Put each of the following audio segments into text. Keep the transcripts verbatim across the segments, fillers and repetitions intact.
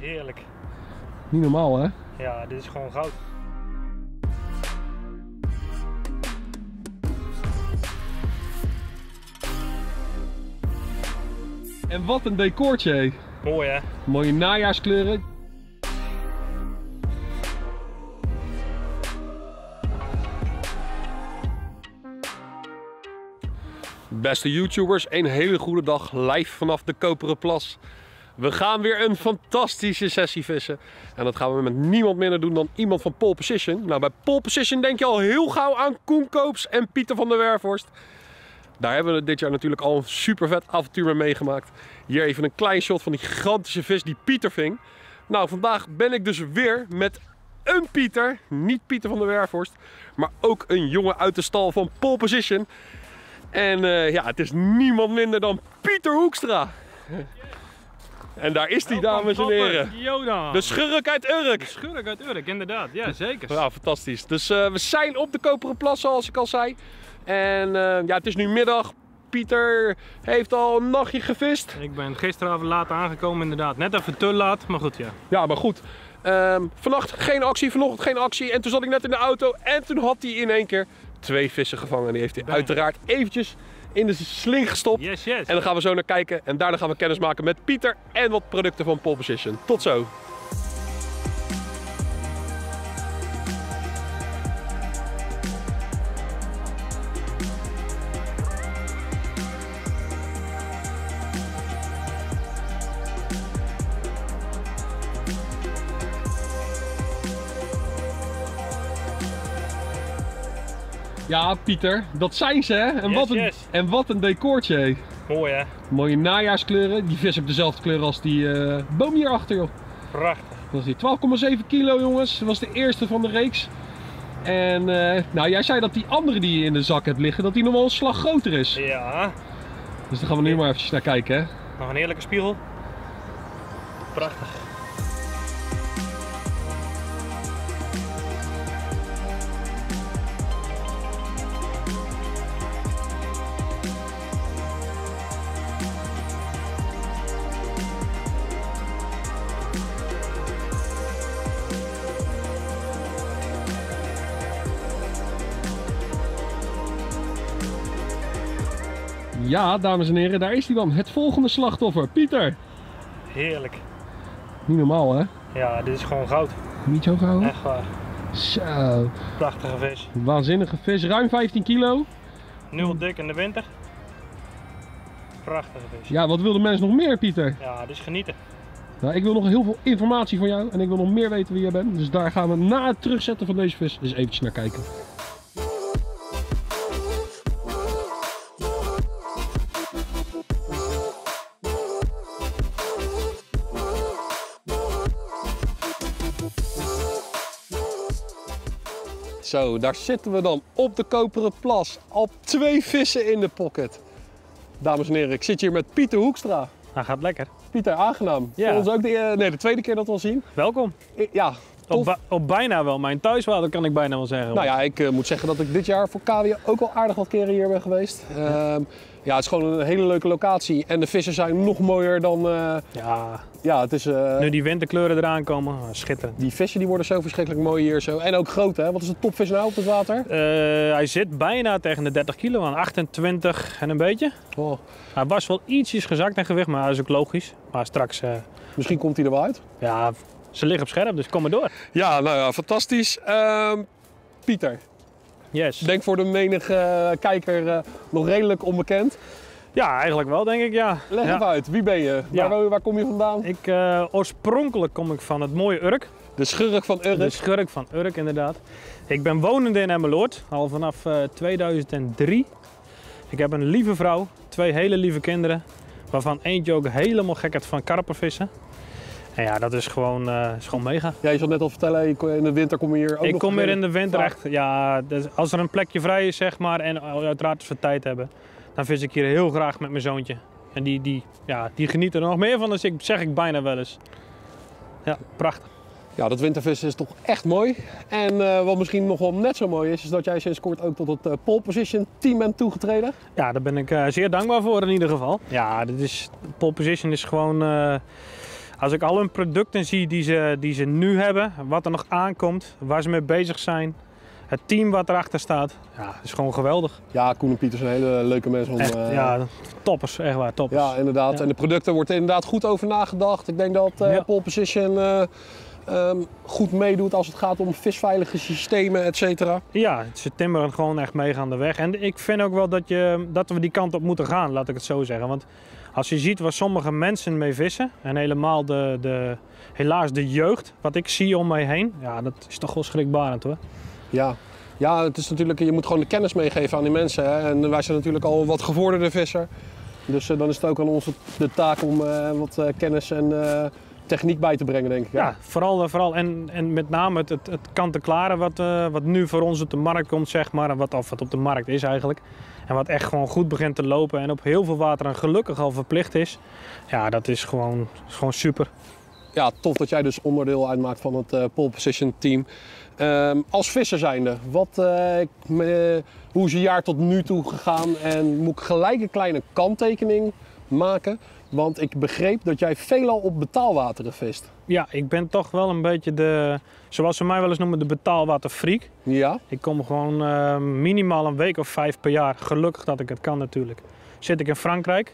Heerlijk. Niet normaal, hè? Ja, dit is gewoon goud. En wat een decoortje, hé. Mooi hè? Mooie najaarskleuren. Beste YouTubers, een hele goede dag live vanaf de Koperen Plas. We gaan weer een fantastische sessie vissen. En dat gaan we met niemand minder doen dan iemand van Pole Position. Nou, bij Pole Position denk je al heel gauw aan Koen Koops en Pieter van der Werfhorst. Daar hebben we dit jaar natuurlijk al een super vet avontuur mee meegemaakt. Hier even een klein shot van die gigantische vis die Pieter ving. Nou, vandaag ben ik dus weer met een Pieter. Niet Pieter van der Werfhorst, maar ook een jongen uit de stal van Pole Position. En uh, ja, het is niemand minder dan Pieter Hoekstra. En daar is hij, dames en heren. Yoda. De schurk uit Urk. De schurk uit Urk, inderdaad. Ja, zeker. Ja, fantastisch. Dus uh, we zijn op de Koperen Plas, zoals ik al zei. En uh, ja, het is nu middag. Pieter heeft al een nachtje gevist. Ik ben gisteravond laat aangekomen, inderdaad. Net even te laat, maar goed ja. Ja, maar goed. Um, vannacht geen actie, vanochtend geen actie. En toen zat ik net in de auto en toen had hij in één keer twee vissen gevangen. En die heeft hij uiteraard eventjes in de sling gestopt. Yes, yes. En dan gaan we zo naar kijken. En daarna gaan we kennis maken met Pieter en wat producten van Pole Position. Tot zo. Ja, Pieter, dat zijn ze, hè? En, yes, wat, een, yes. en wat een decoortje, hé. Mooi hè? Mooie najaarskleuren. Die vis heeft dezelfde kleur als die uh, boom hierachter, joh. Prachtig. Dat is die twaalf komma zeven kilo, jongens. Dat was de eerste van de reeks. En uh, nou, jij zei dat die andere die je in de zak hebt liggen, dat die nog wel een slag groter is. Ja. Dus daar gaan we nu maar eventjes naar kijken, hè. Nog een heerlijke spiegel. Prachtig. Ja, dames en heren, daar is hij dan. Het volgende slachtoffer, Pieter. Heerlijk. Niet normaal, hè? Ja, dit is gewoon goud. Niet zo gauw. Echt waar. Zo. Prachtige vis. Waanzinnige vis, ruim vijftien kilo. Nul dik in de winter. Prachtige vis. Ja, wat wil de mens nog meer, Pieter? Ja, dit is genieten. Nou, ik wil nog heel veel informatie van jou en ik wil nog meer weten wie jij bent. Dus daar gaan we na het terugzetten van deze vis eens eventjes naar kijken. Zo, daar zitten we dan op de Koperen Plas. Al twee vissen in de pocket. Dames en heren, ik zit hier met Pieter Hoekstra. Hij gaat lekker. Pieter, aangenaam. Ja. Voor ons ook de, nee, de tweede keer dat we ons zien. Welkom. Ja, Op, ba op bijna wel mijn thuiswater, kan ik bijna wel zeggen. Nou ja, ik uh, moet zeggen dat ik dit jaar voor K W ook al aardig wat keren hier ben geweest. Uh, ja, het is gewoon een hele leuke locatie en de vissen zijn nog mooier dan... Uh, ja, ja, het is... Uh, nu die winterkleuren eraan komen, oh, schitterend. Die vissen die worden zo verschrikkelijk mooi hier zo. En ook groot, hè? Wat is de topvis nou op het water? Uh, hij zit bijna tegen de dertig kilo aan, achtentwintig en een beetje. Oh. Hij was wel ietsjes gezakt in gewicht, maar dat is ook logisch. Maar straks... Uh, Misschien komt hij er wel uit. Ja, ze liggen op scherp, dus kom maar door. Ja, nou ja, fantastisch. Uh, Pieter. Yes. Denk voor de menige uh, kijker uh, nog redelijk onbekend. Ja, eigenlijk wel, denk ik, ja. Leg ja. even uit, wie ben je? Ja. Waar, waar kom je vandaan? Ik, uh, oorspronkelijk kom ik van het mooie Urk. De schurk van Urk. De schurk van Urk, inderdaad. Ik ben wonende in Emmeloord, al vanaf uh, tweeduizend drie. Ik heb een lieve vrouw, twee hele lieve kinderen, waarvan eentje ook helemaal gek is van karpervissen. En ja, dat is gewoon, uh, is gewoon mega. Ja, je zal net al vertellen, in de winter kom je hier ook Ik nog kom hier in de winter vaak. echt, ja, dus als er een plekje vrij is, zeg maar, en uiteraard als we tijd hebben, dan vis ik hier heel graag met mijn zoontje. En die, die, ja, die geniet er nog meer van, dus ik zeg ik bijna wel eens. Ja, prachtig. Ja, dat wintervissen is toch echt mooi. En uh, wat misschien nog wel net zo mooi is, is dat jij sinds kort ook tot het uh, Pole Position team bent toegetreden. Ja, daar ben ik uh, zeer dankbaar voor in ieder geval. Ja, dit is, Pole Position is gewoon uh, Als ik al hun producten zie die ze, die ze nu hebben, wat er nog aankomt, waar ze mee bezig zijn, het team wat erachter staat, ja, is gewoon geweldig. Ja, Koen en Pieter zijn hele leuke mensen om... Echt, uh... ja, toppers, echt waar, toppers. Ja, inderdaad. Ja. En de producten wordt er inderdaad goed over nagedacht. Ik denk dat uh, Ja. Pole Position uh, um, goed meedoet als het gaat om visveilige systemen, et cetera. Ja, ze timmeren gewoon echt meegaande weg. En ik vind ook wel dat, je, dat we die kant op moeten gaan, laat ik het zo zeggen. Want als je ziet waar sommige mensen mee vissen, en helemaal de, de, helaas de jeugd, wat ik zie om mij heen, ja, dat is toch wel schrikbarend hoor. Ja. Ja, het is natuurlijk, je moet gewoon de kennis meegeven aan die mensen. Hè? En wij zijn natuurlijk al wat gevorderde visser. Dus uh, dan is het ook aan ons de taak om uh, wat uh, kennis en uh, techniek bij te brengen, denk ik. Hè? Ja, vooral, vooral en, en met name het, het, het kant-en-klare wat, uh, wat nu voor ons op de markt komt, zeg maar. En wat, of wat op de markt is eigenlijk. En wat echt gewoon goed begint te lopen en op heel veel water en gelukkig al verplicht is. Ja, dat is gewoon, is gewoon super. Ja, tof dat jij dus onderdeel uitmaakt van het uh, Pole Position team. Um, als visser zijnde, wat, uh, me, hoe is je jaar tot nu toe gegaan en moet ik gelijk een kleine kanttekening maken? Want ik begreep dat jij veelal op betaalwateren vist. Ja, ik ben toch wel een beetje de, zoals ze mij wel eens noemen, de betaalwaterfreak. Ja? Ik kom gewoon uh, minimaal een week of vijf per jaar, gelukkig dat ik het kan natuurlijk. Zit ik in Frankrijk,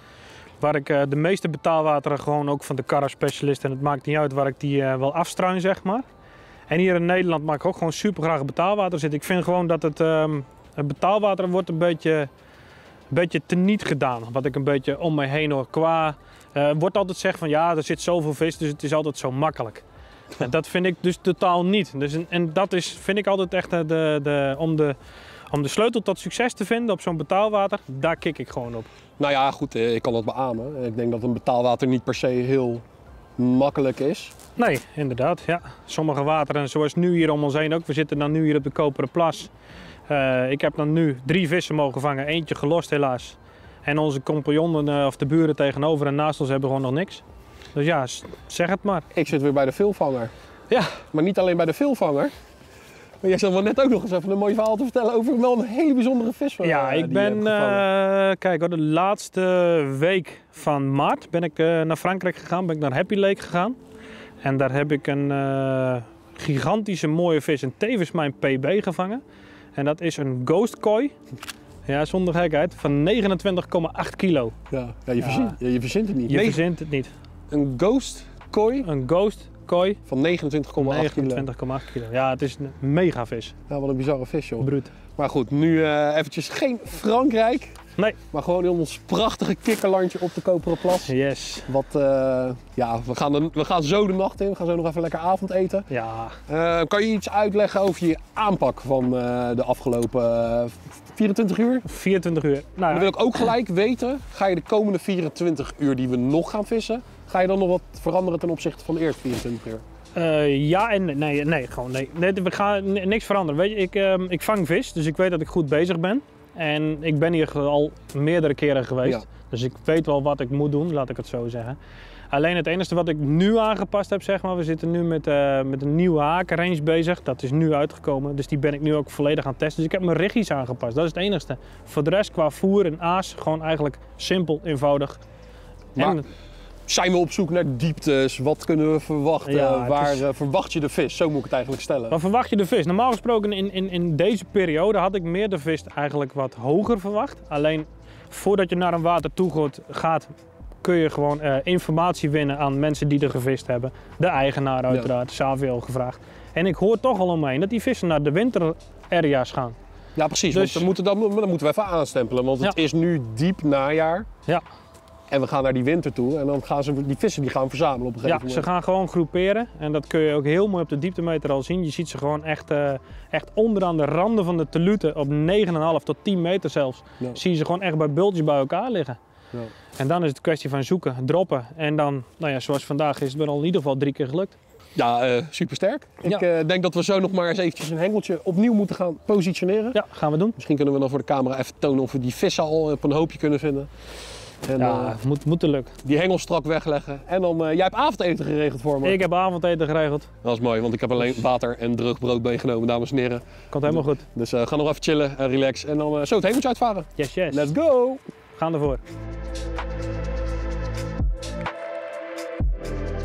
waar ik uh, de meeste betaalwateren gewoon ook van de Carp specialist, en het maakt niet uit waar ik die uh, wel afstruin, zeg maar. En hier in Nederland maak ik ook gewoon super graag betaalwater zitten. Ik vind gewoon dat het, um, het betaalwater wordt een beetje, een beetje teniet gedaan. Wat ik een beetje om me heen hoor. Qua, uh, wordt altijd gezegd van ja, er zit zoveel vis, dus het is altijd zo makkelijk. En dat vind ik dus totaal niet. Dus, en, en dat is, vind ik altijd echt de, de, om, de, om de sleutel tot succes te vinden op zo'n betaalwater, daar kik ik gewoon op. Nou ja, goed, ik kan dat beamen. Ik denk dat een betaalwater niet per se heel makkelijk is. Nee, inderdaad. Ja. Sommige wateren, zoals nu hier om ons heen ook. We zitten dan nu hier op de Koperen Plas. Uh, ik heb dan nu drie vissen mogen vangen, eentje gelost helaas. En onze compagnonnen uh, of de buren tegenover en naast ons hebben gewoon nog niks. Dus ja, zeg het maar. Ik zit weer bij de veelvanger. Ja. Maar niet alleen bij de veelvanger. Maar jij zat wel net ook nog eens even een mooi verhaal te vertellen over wel een hele bijzondere vis. Van, ja, uh, ik ben, uh, kijk hoor, de laatste week van maart ben ik uh, naar Frankrijk gegaan, ben ik naar Happy Lake gegaan. En daar heb ik een uh, gigantische mooie vis, en tevens mijn P B gevangen. En dat is een ghost koi, ja, zonder gekheid, van negenentwintig komma acht kilo. Ja, ja, je, ja. Verzint, ja je verzint het niet. Je Nee, verzint het niet. Een ghost koi Een ghost koi van negenentwintig komma acht kilo. negenentwintig komma acht kilo. Ja, het is een mega vis. Ja, wat een bizarre vis, joh. Bruut. Maar goed, nu uh, eventjes geen Frankrijk. Nee. Maar gewoon in ons prachtige kikkerlandje op de Koperen Plas. Yes. Wat, uh, ja, we gaan, de, we gaan zo de nacht in. We gaan zo nog even lekker avondeten. Ja. Uh, kan je iets uitleggen over je aanpak van uh, de afgelopen uh, vierentwintig uur? vierentwintig uur. Nou, Dan wil ik ook gelijk weten, ga je de komende vierentwintig uur die we nog gaan vissen, ga je dan nog wat veranderen ten opzichte van de eerste vierentwintig uur? Uh, ja en nee, nee, gewoon nee. nee. We gaan niks veranderen. Weet je, ik, uh, ik vang vis, dus ik weet dat ik goed bezig ben. En ik ben hier al meerdere keren geweest. Ja. Dus ik weet wel wat ik moet doen, laat ik het zo zeggen. Alleen het enige wat ik nu aangepast heb, zeg maar, we zitten nu met, uh, met een nieuwe hakenrange bezig. Dat is nu uitgekomen, dus die ben ik nu ook volledig aan het testen. Dus ik heb mijn riggies aangepast, dat is het enige. Voor de rest qua voer en aas, gewoon eigenlijk simpel, eenvoudig. Maar en, zijn we op zoek naar dieptes? Wat kunnen we verwachten? Ja, Waar is... uh, verwacht je de vis? Zo moet ik het eigenlijk stellen. Waar verwacht je de vis? Normaal gesproken in, in, in deze periode had ik meer de vis eigenlijk wat hoger verwacht. Alleen voordat je naar een water toe gaat, kun je gewoon uh, informatie winnen aan mensen die er gevist hebben. De eigenaar uiteraard, ja. Savio gevraagd. En ik hoor toch al omheen dat die vissen naar de winterarea's gaan. Ja precies, dus... want dan moeten, dan, dan moeten we even aanstempelen. Want het ja. is nu diep najaar. Ja. En we gaan naar die winter toe en dan gaan ze, die vissen die gaan verzamelen op een gegeven ja, moment. Ze gaan gewoon groeperen en dat kun je ook heel mooi op de dieptemeter al zien. Je ziet ze gewoon echt, uh, echt onderaan de randen van de teluten op negen komma vijf tot tien meter zelfs. Ja. Zie je ze gewoon echt bij bultjes bij elkaar liggen. Ja. En dan is het een kwestie van zoeken, droppen en dan, nou ja, zoals vandaag is het er al in ieder geval drie keer gelukt. Ja, uh, super sterk. Ja. Ik uh, denk dat we zo nog maar eens eventjes een hengeltje opnieuw moeten gaan positioneren. Ja, gaan we doen. Misschien kunnen we dan voor de camera even tonen of we die vissen al op een hoopje kunnen vinden. En, ja, uh, moet, moet lukken. Die hengel strak wegleggen. En dan, uh, jij hebt avondeten geregeld voor me. Ik heb avondeten geregeld. Dat is mooi, want ik heb alleen water en droog brood meegenomen, dames en heren. Komt helemaal goed. Dus uh, ga nog even chillen en relax. En dan uh, zo het hemeltje uitvaren. Yes, yes. Let's go! Gaan ervoor.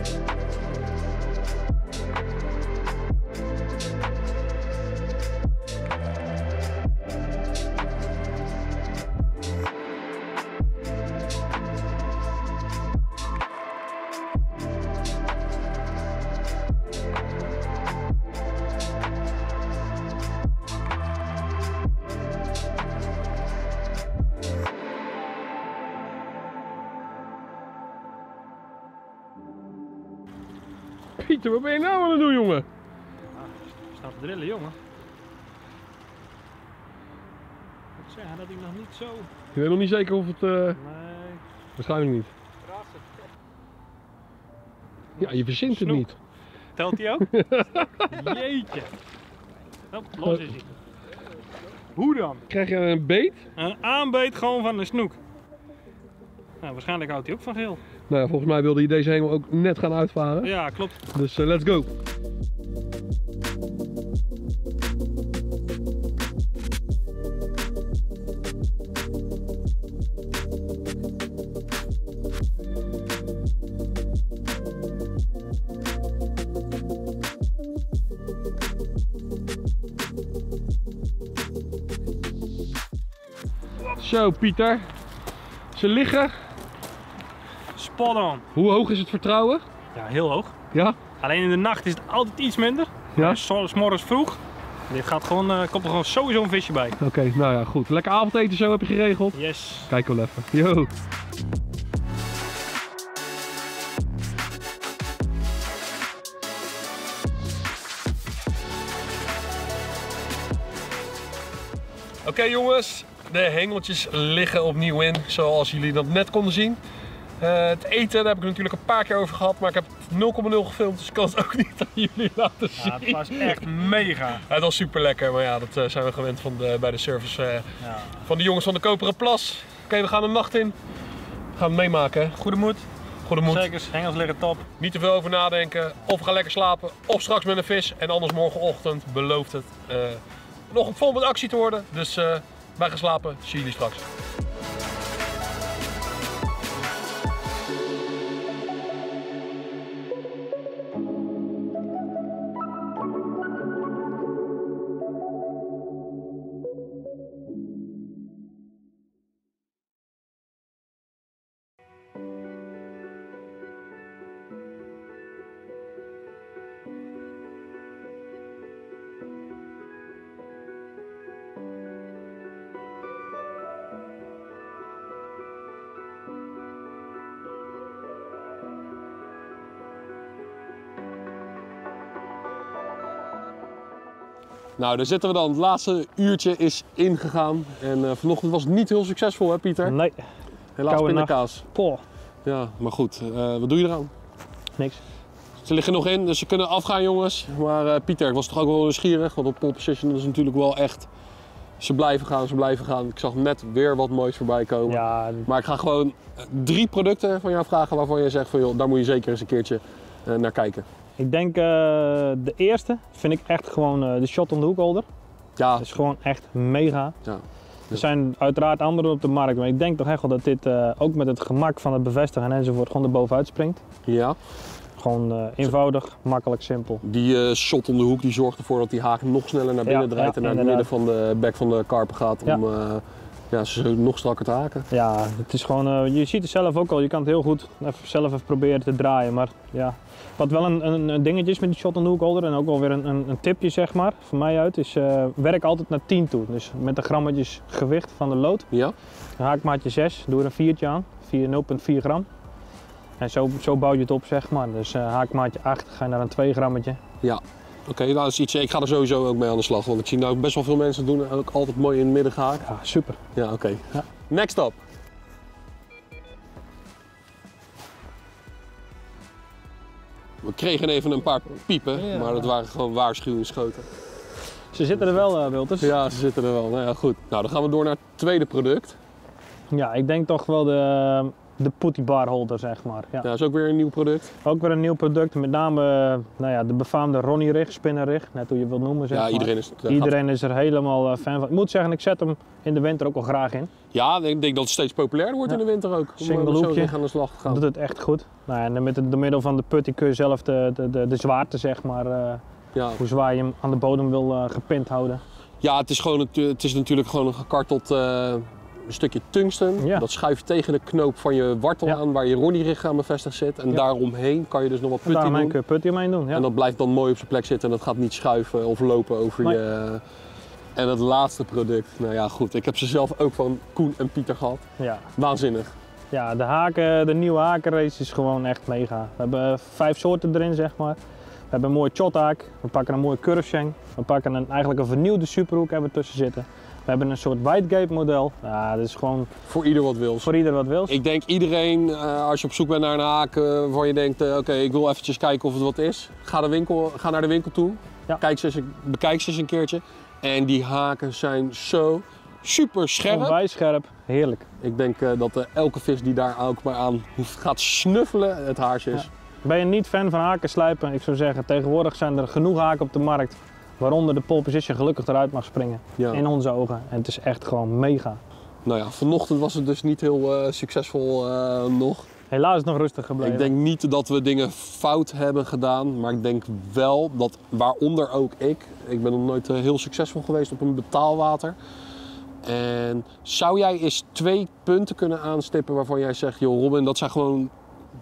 Pieter, wat ben je nou aan het doen, jongen? Ah, staat te drillen, jongen. Ik moet zeggen dat ik nog niet zo... Je weet nog niet zeker of het... Uh... Nee. Waarschijnlijk niet. Ja, je verzint het Snoek. niet. Telt hij ook? Jeetje. Oh, los is hij. Hoe dan? Krijg je een beet? Een aanbeet gewoon van een snoek. Nou, waarschijnlijk houdt hij ook van geel. Nou ja, volgens mij wilde je deze hengel ook net gaan uitvaren. Ja, klopt. Dus uh, let's go. Zo Pieter, ze liggen. Spot on. Hoe hoog is het vertrouwen? Ja, heel hoog. Ja? Alleen in de nacht is het altijd iets minder. Ja? S morgens vroeg. Dit gaat gewoon, uh, komt er gewoon sowieso een visje bij. Oké, okay, nou ja, goed. Lekker avondeten zo heb je geregeld. Yes. Kijk wel even. Yo. Oké okay, jongens, de hengeltjes liggen opnieuw in, zoals jullie dat net konden zien. Uh, het eten, daar heb ik natuurlijk een paar keer over gehad, maar ik heb nul komma nul gefilmd, dus ik kan het ook niet aan jullie laten zien. Ja, het was echt mega. Ja, het was super lekker, maar ja, dat uh, zijn we gewend van de, bij de service uh, ja. van de jongens van de Koperen Plas. Oké, okay, we gaan de nacht in. We gaan het meemaken. Goede moed. Goede moed. Zeker, hengels liggen top. Niet te veel over nadenken, of we gaan lekker slapen, of straks met een vis. En anders morgenochtend belooft het uh, nog vol met actie te worden. Dus uh, wij gaan slapen, zie jullie straks. Nou, daar zitten we dan. Het laatste uurtje is ingegaan. En uh, vanochtend was het niet heel succesvol, hè Pieter? Nee. Helaas Koude pindakaas. Poh. Ja, maar goed. Uh, wat doe je eraan? Niks. Ze liggen nog in, dus ze kunnen afgaan jongens. Maar uh, Pieter, ik was toch ook wel nieuwsgierig. Want op pole position is natuurlijk wel echt... Ze blijven gaan, ze blijven gaan. Ik zag net weer wat moois voorbij komen. Ja. Maar ik ga gewoon drie producten van jou vragen waarvan je zegt van joh, daar moet je zeker eens een keertje uh, naar kijken. Ik denk uh, de eerste vind ik echt gewoon uh, de shot on the hook holder. Ja. Dat is gewoon echt mega. Ja. Er zijn uiteraard andere op de markt, maar ik denk toch echt wel dat dit uh, ook met het gemak van het bevestigen enzovoort gewoon er bovenuit springt. Ja. Gewoon uh, eenvoudig, makkelijk, simpel. Die uh, shot om de hoek die zorgt ervoor dat die haak nog sneller naar binnen ja, draait ja, en naar inderdaad. het midden van de bek van de karper gaat om ja. Uh, ja, ze nog strakker te haken. Ja, het is gewoon, uh, je ziet het zelf ook al, je kan het heel goed even, zelf even proberen te draaien. Maar ja, wat wel een, een, een dingetje is met die shot on the hook holder en ook wel weer een, een, een tipje zeg maar, van mij uit, is uh, werk altijd naar tien toe. Dus met de grammetjes gewicht van de lood. Ja. Haakmaatje zes, doe er een viertje aan, nul komma vier gram. En zo, zo bouw je het op zeg maar. Dus uh, haakmaatje acht, ga je naar een twee grammetje. Ja, oké, okay, nou dat is iets, ik ga er sowieso ook mee aan de slag. Want ik zie nou best wel veel mensen doen en ook altijd mooi in het midden gehaakt. Ja, super. Ja, oké. Okay. Ja. Next up. We kregen even een paar piepen, ja. Maar dat waren gewoon waarschuwingsschoten. Ze zitten er wel, uh, Wilters. Ja, ze zitten er wel. Nou ja, goed. Nou, dan gaan we door naar het tweede product. Ja, ik denk toch wel de... De putty bar holder, zeg maar. Ja. Ja, dat is ook weer een nieuw product. Ook weer een nieuw product, met name nou ja, de befaamde Ronnie rig, spinnerrig, net hoe je wilt noemen. Zeg ja, maar. iedereen, is, iedereen is er helemaal fan van. Ik moet zeggen, ik zet hem in de winter ook al graag in. Ja, ik denk dat het steeds populairder wordt ja. in de winter ook. Om Single hoekje, aan de slag te gaan. doet het echt goed. Nou ja, en met het, door middel van de putty kun je zelf de, de, de, de zwaarte, zeg maar, uh, ja. hoe zwaar je hem aan de bodem wil uh, gepind houden. Ja, het is, gewoon, het is natuurlijk gewoon een gekarteld uh, een stukje tungsten. Ja. Dat schuif je tegen de knoop van je wortel ja. aan waar je Ronnie rig aan bevestigd zit. En ja. daaromheen kan je dus nog wat putty doen. Daar kun je putty omheen doen. Ja. En dat blijft dan mooi op zijn plek zitten en dat gaat niet schuiven of lopen over nee. je... En het laatste product, nou ja goed, ik heb ze zelf ook van Koen en Pieter gehad. Ja. Waanzinnig. Ja, de haken, de nieuwe hakenrace is gewoon echt mega. We hebben vijf soorten erin, zeg maar. We hebben een mooie shothaak, we pakken een mooie curve shank, we pakken een, eigenlijk een vernieuwde superhoek hebben we tussen zitten. We hebben een soort widegate model. Ja, dat is gewoon Voor ieder wat wil. voor ieder wat wil. Ik denk iedereen, uh, als je op zoek bent naar een haak uh, waarvan je denkt, uh, oké, okay, ik wil eventjes kijken of het wat is. Ga, de winkel, ga naar de winkel toe, Ja. Kijk ze eens, bekijk ze eens een keertje. En die haken zijn zo super scherp. Onwijs scherp, heerlijk. Ik denk uh, dat uh, elke vis die daar ook maar aan hoeft, gaat snuffelen, het haarsje is. Ja. Ben je niet fan van haken slijpen? Ik zou zeggen, tegenwoordig zijn er genoeg haken op de markt. Waaronder de pole position gelukkig eruit mag springen. Ja. In onze ogen. En het is echt gewoon mega. Nou ja, vanochtend was het dus niet heel uh, succesvol uh, nog. Helaas nog rustig gebleven. Ik denk niet dat we dingen fout hebben gedaan, maar ik denk wel dat, waaronder ook ik, ik ben nog nooit uh, heel succesvol geweest op een betaalwater. En zou jij eens twee punten kunnen aanstippen waarvan jij zegt, joh Robin, dat zijn gewoon,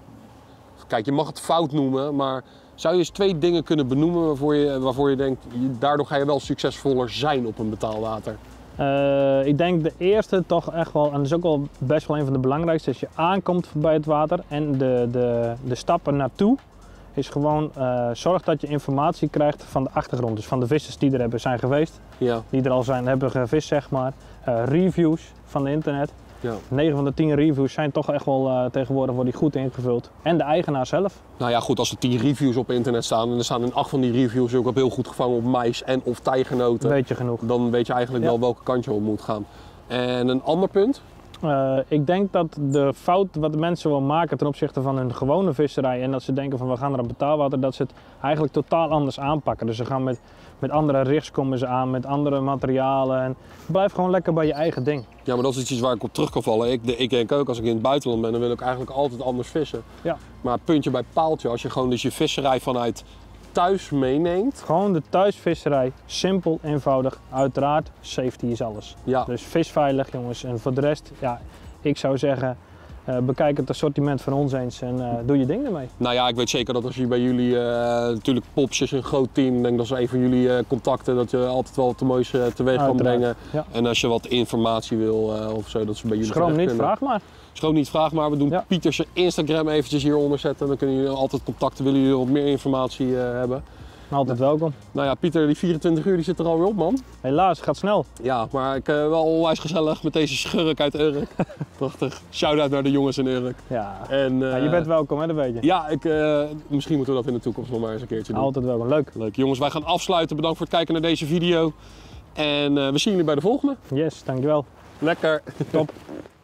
kijk je mag het fout noemen, maar zou je eens twee dingen kunnen benoemen waarvoor je, waarvoor je denkt, daardoor ga je wel succesvoller zijn op een betaalwater? Uh, ik denk de eerste toch echt wel, en dat is ook wel best wel een van de belangrijkste, als je aankomt bij het water en de, de, de stappen naartoe, is gewoon uh, zorg dat je informatie krijgt van de achtergrond. Dus van de vissers die er hebben zijn geweest, Ja. die er al zijn, hebben gevist zeg maar. Uh, reviews van de internet. Ja. negen van de tien reviews zijn toch echt wel uh, tegenwoordig worden die goed ingevuld. En de eigenaar zelf. Nou ja, goed, als er tien reviews op internet staan en er staan in acht van die reviews ook heel goed gevangen op mais en of tijgernoten, Weet je genoeg. dan weet je eigenlijk Ja. wel welke kant je op moet gaan. En een ander punt? Uh, ik denk dat de fout wat de mensen wel maken ten opzichte van hun gewone visserij en dat ze denken van we gaan naar een betaalwater, dat ze het eigenlijk totaal anders aanpakken. Dus ze gaan met, met andere rigs komen ze aan, met andere materialen en blijf gewoon lekker bij je eigen ding. Ja, maar dat is iets waar ik op terug kan vallen. Ik, ik denk ook, als ik in het buitenland ben, dan wil ik eigenlijk altijd anders vissen. Ja. Maar puntje bij paaltje, als je gewoon dus je visserij vanuit thuis meeneemt. Gewoon de thuisvisserij, simpel, eenvoudig, uiteraard, safety is alles. Ja. Dus vis veilig jongens en voor de rest, ja, ik zou zeggen, uh, bekijk het assortiment van ons eens en uh, doe je ding ermee. Nou ja, ik weet zeker dat als je bij jullie, uh, natuurlijk Pops is een groot team, ik denk dat ze een van jullie uh, contacten, dat je altijd wel wat moois uh, teweeg kan Uiteraard, brengen. ja. En als je wat informatie wil uh, of zo, dat ze bij jullie Schroom terecht niet, kunnen. vraag maar. Schroom niet, vraag maar. We doen Ja. Pieters Instagram eventjes hieronder zetten. Dan kunnen jullie altijd contacten, willen jullie wat meer informatie uh, hebben. Altijd welkom. Nou ja, Pieter, die vierentwintig uur die zit er alweer op, man. Helaas, het gaat snel. Ja, maar ik uh, wel onwijs gezellig met deze schurk uit Urk. Prachtig. Shout-out naar de jongens in Urk. Ja. En, uh, Ja, je bent welkom, hè, dat weet je. Ja, ik, uh, misschien moeten we dat in de toekomst nog maar eens een keertje doen. Altijd welkom, leuk. Leuk. Jongens, wij gaan afsluiten. Bedankt voor het kijken naar deze video. En uh, we zien jullie bij de volgende. Yes, dankjewel. Lekker. Top.